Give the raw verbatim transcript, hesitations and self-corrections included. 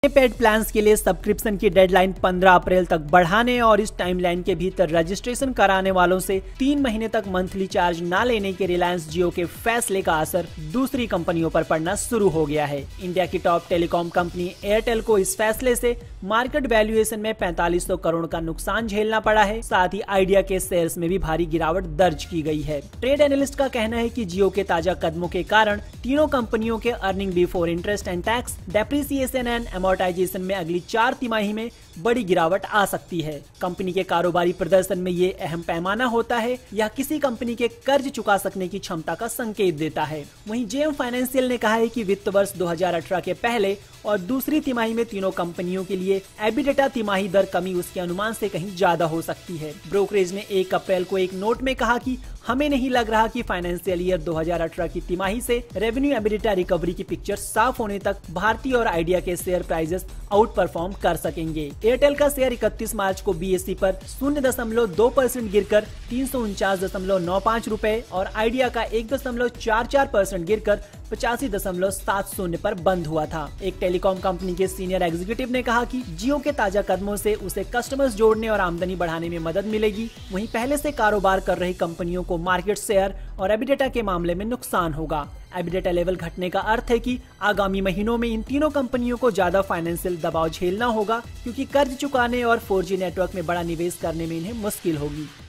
Paid plans के लिए subscription की डेडलाइन पंद्रह अप्रैल तक बढ़ाने और इस टाइमलाइन के भीतर रजिस्ट्रेशन कराने वालों से तीन महीने तक मंथली चार्ज न लेने के रिलायंस जियो के फैसले का असर दूसरी कंपनियों पर पड़ना शुरू हो गया है। इंडिया की टॉप टेलीकॉम कंपनी एयरटेल को इस फैसले से मार्केट वैल्यूएशन में पैंतालीस सौ करोड़ का नुकसान झेलना पड़ा है। साथ ही आइडिया के शेयर्स में भी भारी गिरावट दर्ज की गई है। ट्रेड एनालिस्ट का कहना है कि जियो के ताजा कदमों के कारण तीनों कंपनियों के earning before interest and tax, depreciation and amortisation में अगली चार तिमाही में बड़ी गिरावट आ सकती है। कंपनी के कारोबारी प्रदर्शन में ये अहम पैमाना होता है। यह किसी कंपनी के कर्ज चुका सकने की क्षमता का संकेत देता है। वहीं जेएम फाइनेंशियल ने कहा है कि वित्त वर्ष दो हज़ार अठारह के पहले और दूसरी तिमाही में तीनों कंपनियों के लिए एबिडेटा तिमाही दर कमी उसके अनुमान से कहीं ज्यादा हो सकती है। ब्रोकरेज ने एक अप्रैल को एक नोट में कहा कि हमें नहीं लग रहा कि फाइनेंशियल ईयर दो हज़ार अठारह की तिमाही से रेवेन्यू एबिडेटा रिकवरी की पिक्चर साफ होने तक भारती और आइडिया के शेयर प्राइसेस आउट परफॉर्म कर सकेंगे। एयरटेल का शेयर इकतीस मार्च को बीएसई पर शून्य दशमलव दो परसेंट गिरकर तीन सौ उनचास दशमलव नौ पाँच रूपए और आइडिया का एक दशमलव चार चार परसेंट गिरकर पचासी दशमलव सात शून्य पर बंद हुआ था। एक टेलीकॉम कंपनी के सीनियर एग्जीक्यूटिव ने कहा कि जियो के ताजा कदमों से उसे कस्टमर्स जोड़ने और आमदनी बढ़ाने में मदद मिलेगी। वहीं पहले से कारोबार कर रही कंपनियों को मार्केट शेयर और एबिडेटा के मामले में नुकसान होगा। एबिडेटा लेवल घटने का अर्थ है कि आगामी महीनों में इन तीनों कंपनियों को ज्यादा फाइनेंशियल दबाव झेलना होगा, क्योंकि कर्ज चुकाने और फोर जी नेटवर्क में बड़ा निवेश करने में इन्हें मुश्किल होगी।